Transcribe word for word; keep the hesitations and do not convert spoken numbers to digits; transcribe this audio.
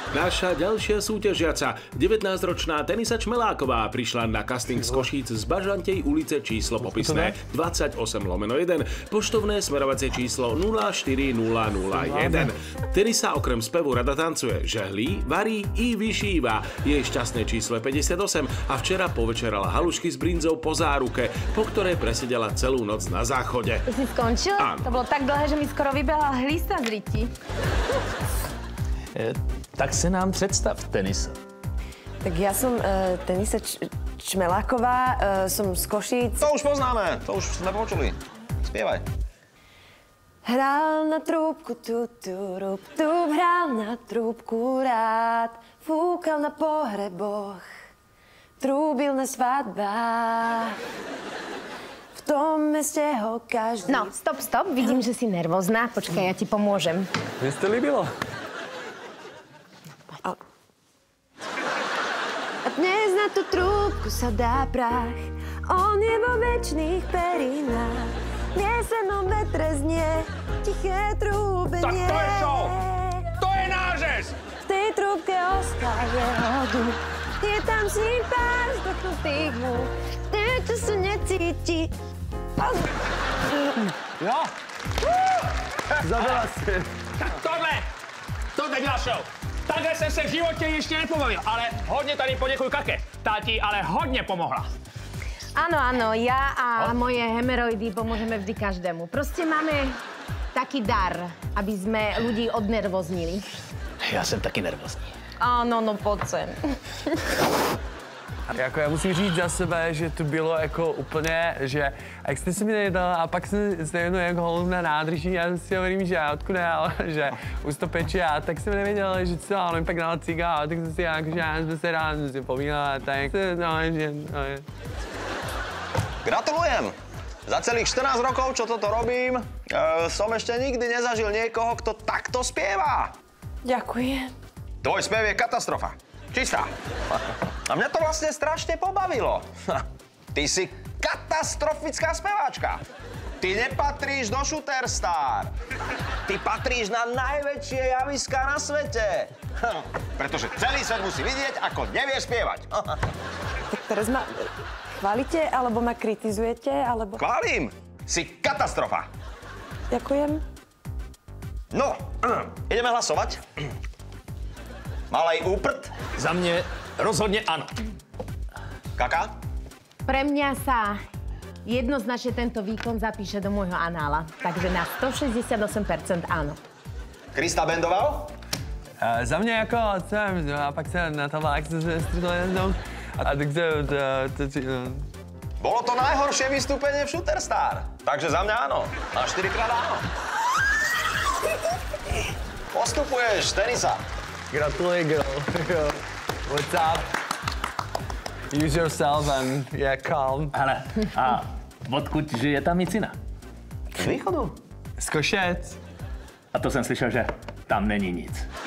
Naša ďalšia súťažiaca, devätnásťročná Tenisa Čmeláková, prišla na casting z Košíc z Bažantej ulice, číslo popisné dvadsaťosem lomeno jeden, poštovné smerovacie číslo nula štyri nula nula jeden. Tenisa okrem spevu rada tancuje, žehlí, varí i vyšíva. Jej šťastné číslo je päťdesiatosem a včera povečerala halušky s brinzou po záruke, po ktorej presedela celú noc na záchode. To si skončil? Áno. To bolo tak dlhé, že mi skoro vybehla hlista z ryti. E, tak se nám představ, Tenisa. Tak ja som uh, Tenisa Č- Čmeláková, uh, som z Košíc. To už poznáme, to už sme počuli. Spievaj. Hral na trúbku, tu, tu, rup, tu, hral na trúbku rád, fúkal na pohreboch, trúbil na svadbách. V tom meste ho každý... No, stop, stop, vidím, že si nervózna. Počkaj, ja ti pomôžem. Mně se to líbilo. A dnes na tú trúbku sa dá prach, on je vo večných perinách. Piesenom vetre znie, tiché trúbenie. Tak to je show! To je nářez! V tej trúbke ostáže hodu, je tam s ním pár zdochnutých múk. Niečo sa necíti. Jo? Zabila si. Tak tohle, tohle dělá show. Takhle jsem se v životě ještě nepomluvil, ale hodně tady poděkuji Kake. Tá ti ale hodně pomohla. Áno, áno, ja a moje hemeroidy pomôžeme vždy každému. Proste máme taký dar, aby sme ľudí odnervoznili. Já jsem taky nervózní. Áno, no poď sem. Jako já musím říct za sebe, že to bylo jako úplně, že jak jste si mi nejedala a pak jsem se jednou jako holub na nádrží, já si hovorím, že já odkud ale že už to peče a tak jsem nevěděl, že co, ale mi pak dala ciga, tak jsem si jako, že já jsme se rád jsme si povídala, tak no, že, no, je. Gratulujem! Za celých štrnásť rokov, čo toto robím, e, som ešte nikdy nezažil niekoho, kto takto spieva. Ďakujem. Tvoj spev je katastrofa. Čistá. A mňa to vlastne strašne pobavilo. Ty si katastrofická speváčka. Ty nepatríš do Shooter Star. Ty patríš na najväčšie javiská na svete. Pretože celý svet musí vidieť, ako nevieš spievať. Tak teraz ma chválite, alebo ma kritizujete, alebo... Chválim. Si katastrofa. Ďakujem. No, ideme hlasovať. Malej úprd. Za mě rozhodně ano. Kaka? Pre mňa sa jednoznačne tento výkon zapíše do môjho anála. Takže na sto šesťdesiatosem percent áno. Krista Bendoval? Uh, za mě jako jsem, a pak jsem na tom jak jsem se střídal jednou a tak jsem to, to, to, to, Bolo to najhoršie vystúpenie v Shooter Star. Takže za mňa áno. A štyrikrát áno. Postupuješ, Tenisa. Gratuluji, girl. What's up? Use yourself and yeah, calm. Hele, a odkud žije ta micina? Z východu. Z Košec. A to jsem slyšel, že tam není nic.